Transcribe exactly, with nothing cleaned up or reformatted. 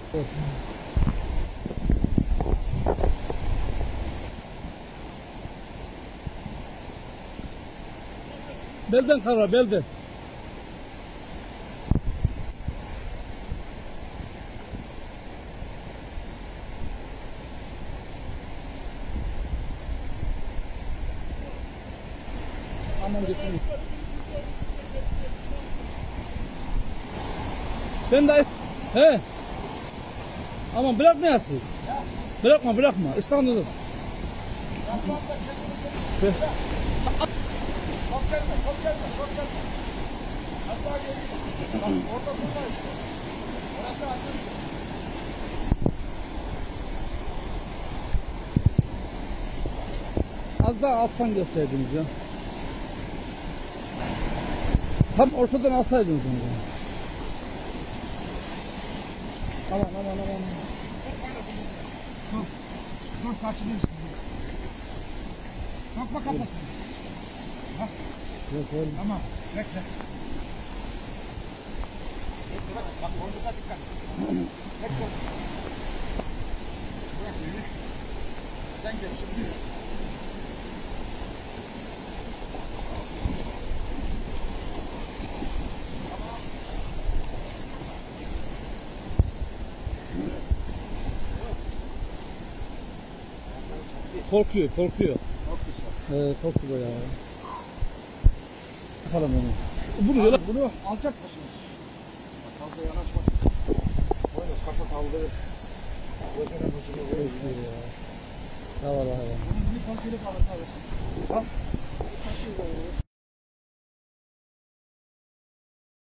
Belden karar, belden. Aman gitsin. Ben de he. Aman bırakma yası. Bırakma bırakma. İstanbul'da. Çok gelme, çok gelme, çok gelme. Az daha geliyor. Bak orada durma işte. Orası açıldı. Az daha alttan gösterdiniz ya. Tam ortadan alsaydınız onu. Aman aman aman. Dur, dur sakinleş. Sokma kafasını. Bak, Yok oğlum. tamam, bekle. Bekle bak, bak orada dikkat. Bekle. Bırak beni. Sen gel şimdi. Korkuyor, korkuyor. Çok güzel. Ee, korktu bayağı. Bakalım onu. Bunu yola... Bunu alacak mısınız? Bak fazla yanaşma. Boynuz kafa kaldır. Gözüne gözüne Korkuyor ya. Hava hava. Bunun bir kontrolü kalır kalırsın. Bak.